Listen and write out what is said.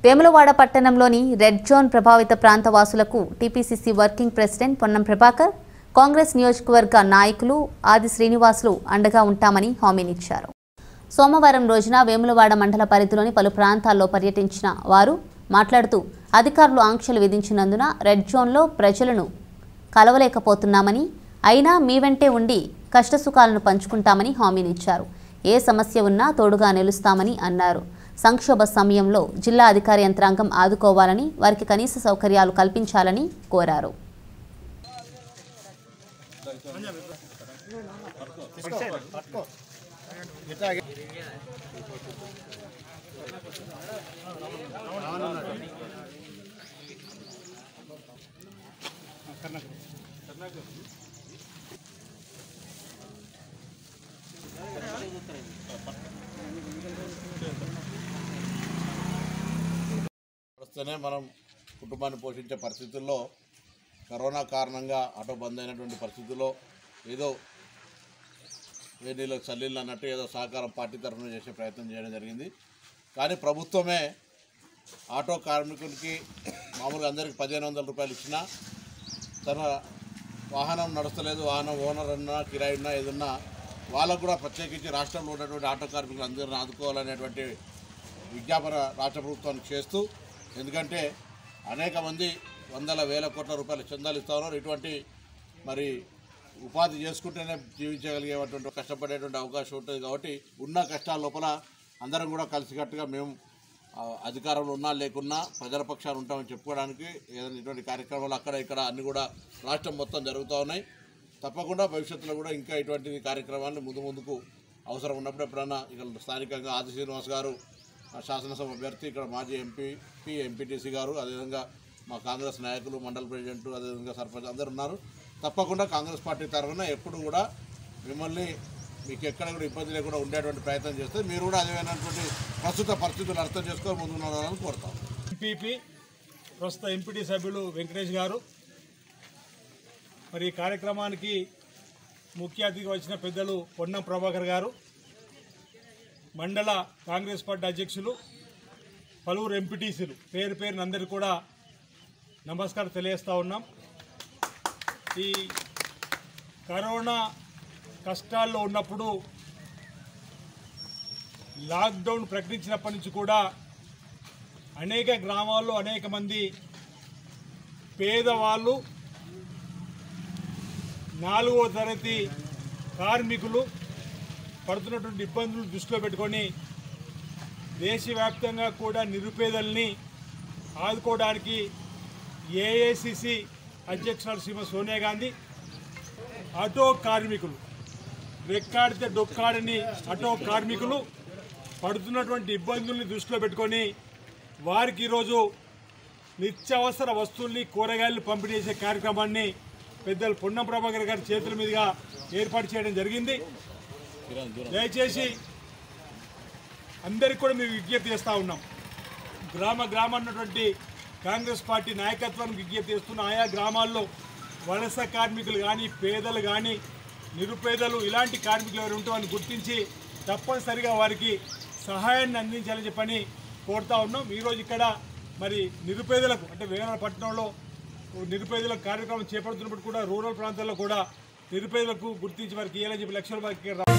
వేములవాడ పట్టణంలోని red zone ప్రభావిత ప్రాంత వాసులకు TPCC working president Ponnam Prabhakar, Congress నియోజకవర్గ నాయకులు ఆది శ్రీనివాసులు అండగా ఉంటామని హామీనిచ్చారు. సోమవారం రోజున వేములవాడ మండల పరిధిలోని పలు ప్రాంతాల్లో పర్యటించిన వారు మాట్లాడుతూ అధికారులు ఆంక్షలు విధించినందున రెడ్ జోన్లో ప్రజలను కలవలేకపోతున్నామని, అయినా మీ వెంటే ఉండి కష్టసుఖాలను పంచుకుంటామని హామీనిచ్చారు. ఏ సమస్య ఉన్నా తోడుగా నిలుస్తామని అన్నారు. సంక్షోభ సమయంలో జిల్లా అధికార యంత్రాంగం ఆదుకోవాలని, వారికి కనీస సౌకర్యాలు కల్పించాలని కోరారు. వస్తేనే మనం కుటుంబాన్ని పోషించే పరిస్థితుల్లో కరోనా కారణంగా ఆటో బంద్ అయినటువంటి పరిస్థితుల్లో ఏదో వేనీళ్ళకి చల్లీళ్ళు అన్నట్టు ఏదో సహకారం పార్టీ తరఫున చేసే ప్రయత్నం చేయడం జరిగింది. కానీ ప్రభుత్వమే ఆటో కార్మికునికి మామూలుగా అందరికీ 1500 రూపాయలు ఇచ్చినా, తన వాహనం నడుస్తలేదు, వాహనం ఓనర్ అన్నా కిరాయి ఉన్నా ఏదన్నా వాళ్ళకు కూడా ప్రత్యేకించి రాష్ట్రంలో ఉన్నటువంటి ఆటో కార్మికులు అందరిని ఆదుకోవాలనేటువంటి విజ్ఞాపన రాష్ట్ర ప్రభుత్వానికి చేస్తూ, ఎందుకంటే అనేక మంది వందల వేల కోట్ల రూపాయల చందాలు ఇస్తా ఉన్నారు. ఇటువంటి మరి ఉపాధి చేసుకుంటేనే జీవించగలిగేటువంటి కష్టపడేటువంటి అవకాశం ఉంటుంది. కాబట్టి ఉన్న కష్టాల లోపల అందరం కూడా కలిసికట్టుగా మేము అధికారంలో ఉన్నా లేకున్నా ప్రజల పక్షాలు ఉంటామని చెప్పుకోవడానికి ఏదైనా ఇటువంటి కార్యక్రమాలు అక్కడ ఇక్కడ అన్నీ కూడా రాష్ట్రం మొత్తం జరుగుతూ ఉన్నాయి. తప్పకుండా భవిష్యత్తులో కూడా ఇంకా ఇటువంటి కార్యక్రమాలను ముందుకు అవసరం ఉన్నప్పుడు ఎప్పుడన్నా ఇక్కడ స్థానికంగా ఆది శ్రీనివాస్ గారు శాసనసభ అభ్యర్థి, ఇక్కడ మాజీ ఎంపీటీసీ గారు, అదేవిధంగా మా కాంగ్రెస్ నాయకులు, మండల ప్రెసిడెంట్, అదేవిధంగా సర్పంచ్ అందరు ఉన్నారు. తప్పకుండా కాంగ్రెస్ పార్టీ తరఫున ఎప్పుడు కూడా మిమ్మల్ని మీకు ఎక్కడ కూడా ఇబ్బంది లేకుండా ఉండేటువంటి ప్రయత్నం చేస్తే మీరు కూడా అదేమైనటువంటి ప్రస్తుత పరిస్థితులు అర్థం చేసుకొని ముందు ఉండాలని కోరుతాం. ఎంపీపీ ప్రస్తుత ఎంపీటీ సభ్యులు వెంకటేష్ గారు, మరి ఈ కార్యక్రమానికి ముఖ్య అతిథిగా వచ్చిన పెద్దలు పొన్నం ప్రభాకర్ గారు, మండల కాంగ్రెస్ పార్టీ అధ్యక్షులు, పలువురు ఎంపీటీసీలు పేరు పేరునందరికీ కూడా నమస్కారం తెలియజేస్తూ ఉన్నాం. ఈ కరోనా కష్టాల్లో ఉన్నప్పుడు లాక్డౌన్ ప్రకటించినప్పటి నుంచి కూడా అనేక గ్రామాల్లో అనేక మంది పేదవాళ్ళు, 4వ తరగతి కార్మికులు పడుతున్నటువంటి ఇబ్బందులు దృష్టిలో పెట్టుకొని దేశవ్యాప్తంగా కూడా నిరుపేదల్ని ఆదుకోవడానికి ఏఐసిసి అధ్యక్షురాలు శ్రీమతి సోనియా గాంధీ ఆటో కార్మికులు, రెక్కాడితే డొక్కాడని ఆటో కార్మికులు పడుతున్నటువంటి ఇబ్బందుల్ని దృష్టిలో పెట్టుకొని వారికి ఈరోజు నిత్యావసర వస్తువుల్ని, కూరగాయలు పంపిణీ చేసే కార్యక్రమాన్ని పెద్దలు పొన్నం ప్రభాకర్ గారి చేతుల మీదుగా ఏర్పాటు చేయడం జరిగింది. దయచేసి అందరికీ కూడా మేము విజ్ఞప్తి చేస్తూ ఉన్నాం. గ్రామాన్ని ఉన్నటువంటి కాంగ్రెస్ పార్టీ నాయకత్వానికి విజ్ఞప్తి చేస్తున్న, ఆయా గ్రామాల్లో వలస కార్మికులు కానీ, పేదలు కానీ, నిరుపేదలు ఇలాంటి కార్మికులు ఎవరు ఉంటారని గుర్తించి తప్పనిసరిగా వారికి సహాయాన్ని అందించాలని చెప్పని కోరుతా ఉన్నాం. ఈరోజు ఇక్కడ మరి నిరుపేదలకు, అంటే వేములవాడ పట్టణంలో నిరుపేదలకు కార్యక్రమం చేపడుతున్నప్పుడు కూడా రూరల్ ప్రాంతాల్లో కూడా నిరుపేదలకు గుర్తించి వారికి 7 లక్షల రూపాయలకి